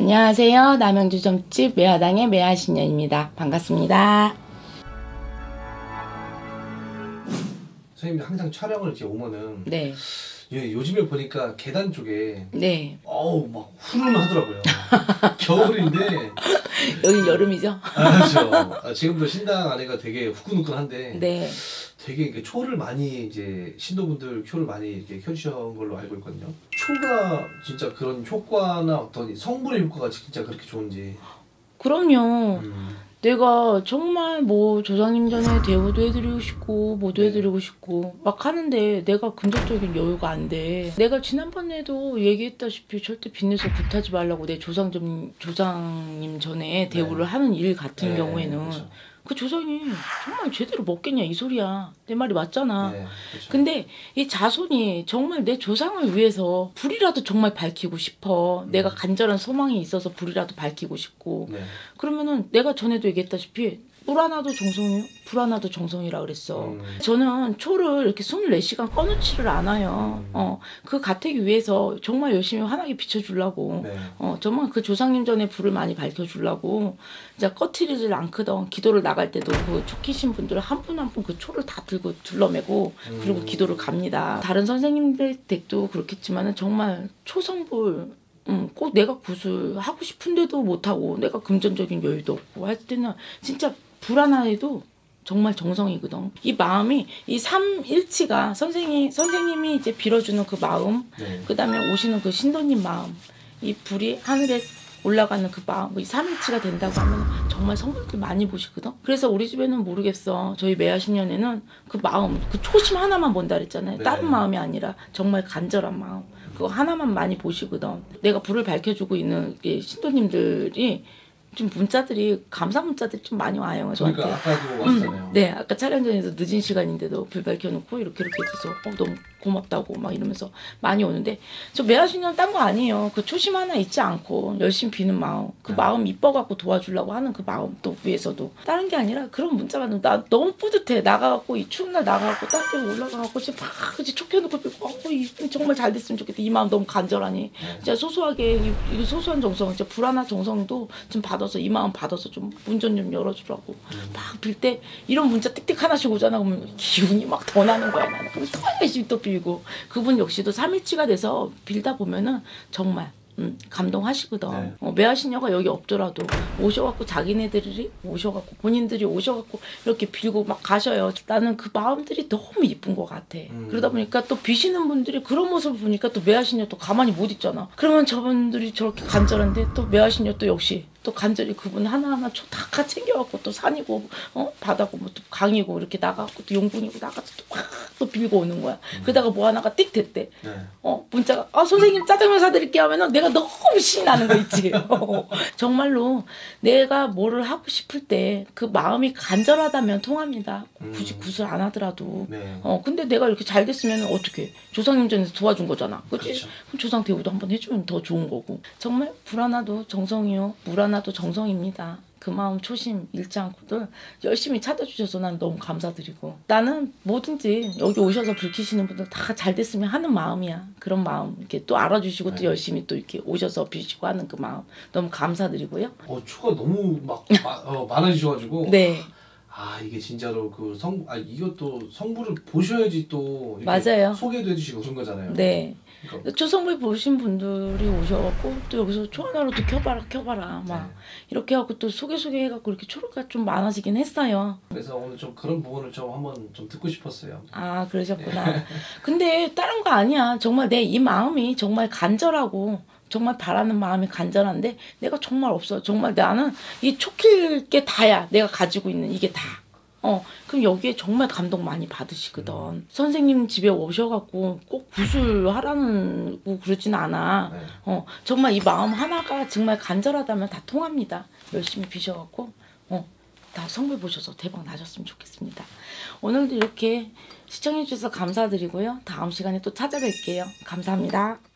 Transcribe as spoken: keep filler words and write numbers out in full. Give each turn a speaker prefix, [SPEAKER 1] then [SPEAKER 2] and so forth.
[SPEAKER 1] 안녕하세요. 남양주 점집 매화당의 매화신녀입니다. 반갑습니다.
[SPEAKER 2] 선생님이 항상 촬영을 이렇게 오면은
[SPEAKER 1] 네.
[SPEAKER 2] 예, 요즘에 보니까 계단 쪽에
[SPEAKER 1] 네.
[SPEAKER 2] 어우 막 후련하더라고요. 겨울인데
[SPEAKER 1] 여긴 여름이죠?
[SPEAKER 2] 아, 그렇죠. 아, 지금도 신당 아내가 되게 후끈후끈한데
[SPEAKER 1] 네.
[SPEAKER 2] 되게 이렇게 초를 많이 이제 신도분들 초를 많이 이렇게 켜주신 걸로 알고 있거든요. 초가 진짜 그런 효과나 어떤 성분의 효과가 진짜 그렇게 좋은지.
[SPEAKER 1] 그럼요.
[SPEAKER 2] 음.
[SPEAKER 1] 내가 정말 뭐 조상님 전에 대우도 해드리고 싶고 뭐도
[SPEAKER 2] 네.
[SPEAKER 1] 해드리고 싶고 막 하는데 내가 금전적인 여유가 안 돼. 내가 지난번에도 얘기했다시피 절대 빚내서 굿하지 말라고 내 조상 좀 조상님 전에 대우를
[SPEAKER 2] 네.
[SPEAKER 1] 하는 일 같은
[SPEAKER 2] 네,
[SPEAKER 1] 경우에는
[SPEAKER 2] 그렇죠.
[SPEAKER 1] 그 조상이 정말 제대로 먹겠냐 이 소리야. 내 말이 맞잖아.
[SPEAKER 2] 네, 그렇죠.
[SPEAKER 1] 근데 이 자손이 정말 내 조상을 위해서 불이라도 정말 밝히고 싶어.
[SPEAKER 2] 음.
[SPEAKER 1] 내가 간절한 소망이 있어서 불이라도 밝히고 싶고.
[SPEAKER 2] 네.
[SPEAKER 1] 그러면은 내가 전에도 얘기했다시피 물 하나도 정성이요? 불 하나도 정성이라 그랬어.
[SPEAKER 2] 음.
[SPEAKER 1] 저는 초를 이렇게 스물네 시간 꺼놓지를 않아요.
[SPEAKER 2] 음.
[SPEAKER 1] 어, 그 가택이 위해서 정말 열심히 환하게 비춰주려고.
[SPEAKER 2] 네.
[SPEAKER 1] 어, 정말 그 조상님 전에 불을 많이 밝혀주려고. 이제 꺼트리질 않거든. 기도를 나갈 때도 그 초 키신 분들 한 분 한 분 그 초를 다 들고 둘러매고 그리고
[SPEAKER 2] 음.
[SPEAKER 1] 기도를 갑니다. 다른 선생님들 댁도 그렇겠지만은 정말 초성불 음, 꼭 내가 구슬하고 싶은데도 못하고 내가 금전적인 여유도 없고 할 때는 진짜 불안해도 정말 정성이거든. 이 마음이 이 삼일치가 선생님, 선생님이 이제 빌어주는 그 마음,
[SPEAKER 2] 네.
[SPEAKER 1] 그 다음에 오시는 그 신도님 마음, 이 불이 하늘에 올라가는 그 마음, 이 삼일치가 된다고 하면 정말 성불들 많이 보시거든. 그래서 우리 집에는 모르겠어. 저희 매화신년에는 그 마음, 그 초심 하나만 본다 그랬잖아요.
[SPEAKER 2] 네.
[SPEAKER 1] 다른 마음이 아니라 정말 간절한 마음. 그거 하나만 많이 보시거든. 내가 불을 밝혀주고 있는 이 신도님들이 좀 문자들이 감사 문자들이 좀 많이 와요. 저한테.
[SPEAKER 2] 그러니까 아까도 왔잖아요.
[SPEAKER 1] 음, 네, 아까 촬영 전에도 늦은 시간인데도 불 밝혀놓고 이렇게 이렇게 해서 어, 너무 고맙다고 막 이러면서 많이 오는데 저 매화신년 딴 거 아니에요. 그 초심 하나 잊지 않고 열심히 비는 마음, 그
[SPEAKER 2] 네.
[SPEAKER 1] 마음 이뻐갖고 도와주려고 하는 그 마음 또 위해서도 다른 게 아니라 그런 문자 받으면 나 너무 뿌듯해. 나가갖고 이 추운 날 나가갖고 딴 데 올라가갖고 지금 막 그치 촉혀놓고 빌고 어, 이, 정말 잘 됐으면 좋겠다. 이 마음 너무 간절하니
[SPEAKER 2] 네.
[SPEAKER 1] 진짜 소소하게 이, 이 소소한 정성, 진짜 불안한 정성도 좀 받아서 이 마음 받아서 좀 문 좀 좀 열어주라고
[SPEAKER 2] 음.
[SPEAKER 1] 막 빌 때 이런 문자 띡띡 하나씩 오잖아. 그러면 기운이 막 더 나는 거야 나는. 그럼 더 열심히 또 빌고 그분 역시도 삼일치가 돼서 빌다 보면은 정말 음, 감동하시거든.
[SPEAKER 2] 네.
[SPEAKER 1] 어, 매화신녀가 여기 없더라도 오셔갖고 자기네들이 오셔갖고 본인들이 오셔갖고 이렇게 빌고 막 가셔요. 나는 그 마음들이 너무 이쁜 것 같아.
[SPEAKER 2] 음.
[SPEAKER 1] 그러다 보니까 또 비시는 분들이 그런 모습을 보니까 또 매화신녀 또 가만히 못 있잖아. 그러면 저분들이 저렇게 간절한데 또 매화신녀 또 역시 또 간절히 그분 하나하나 다 챙겨갖고 또 산이고 어 바다고 뭐 또 강이고 이렇게 나가고 또 용궁이고 나가서 또 막 또 빌고 오는 거야.
[SPEAKER 2] 음.
[SPEAKER 1] 그러다가 뭐 하나가 띡 됐대.
[SPEAKER 2] 네.
[SPEAKER 1] 어 문자가 아 선생님 짜장면 사드릴게 하면은 내가 너무 신이 나는 거 있지. 정말로 내가 뭐를 하고 싶을 때 그 마음이 간절하다면 통합니다. 굳이
[SPEAKER 2] 음.
[SPEAKER 1] 구슬 안 하더라도.
[SPEAKER 2] 네.
[SPEAKER 1] 어 근데 내가 이렇게 잘 됐으면 어떻게 조상님 전에서 도와준 거잖아. 그치?
[SPEAKER 2] 그렇죠.
[SPEAKER 1] 그럼 조상 대우도 한번 해주면 더 좋은 거고. 정말 불 하나도 정성이요. 물 하나도 정성입니다. 그 마음 초심 잃지 않고들 열심히 찾아주셔서 난 너무 감사드리고 나는 뭐든지 여기 오셔서 불 켜시는 분들 다 잘 됐으면 하는 마음이야. 그런 마음 이렇게 또 알아주시고
[SPEAKER 2] 네.
[SPEAKER 1] 또 열심히 또 이렇게 오셔서 비시고 하는 그 마음 너무 감사드리고요.
[SPEAKER 2] 어, 초가 너무 막 마, 어, 많아지셔가지고
[SPEAKER 1] 네.
[SPEAKER 2] 아 이게 진짜로 그 성 아 이것도 성부를 보셔야지 또 이렇게
[SPEAKER 1] 맞아요.
[SPEAKER 2] 소개도 해주시고 그런 거잖아요.
[SPEAKER 1] 네.
[SPEAKER 2] 그러니까,
[SPEAKER 1] 초성불 보신 분들이 오셔갖고 또 여기서 초 하나로 또 켜봐라 켜봐라 막
[SPEAKER 2] 네.
[SPEAKER 1] 이렇게 해갖고 또 소개 소개 해갖고 이렇게 초가 좀 많아지긴 했어요.
[SPEAKER 2] 그래서 오늘 좀 그런 부분을 좀 한번 좀 듣고 싶었어요.
[SPEAKER 1] 아 그러셨구나. 근데 다른 거 아니야. 정말 내 이 마음이 정말 간절하고 정말 바라는 마음이 간절한데 내가 정말 없어. 정말 나는 이 촉힐 게 다야. 내가 가지고 있는 이게 다. 어 그럼 여기에 정말 감동 많이 받으시거든.
[SPEAKER 2] 음.
[SPEAKER 1] 선생님 집에 오셔갖고 꼭 구슬하라는 거 그러진 않아.
[SPEAKER 2] 네.
[SPEAKER 1] 어 정말 이 마음 하나가 정말 간절하다면 다 통합니다. 열심히 비셔갖고 어 다 성불 보셔서 대박 나셨으면 좋겠습니다. 오늘도 이렇게 시청해 주셔서 감사드리고요. 다음 시간에 또 찾아뵐게요. 감사합니다.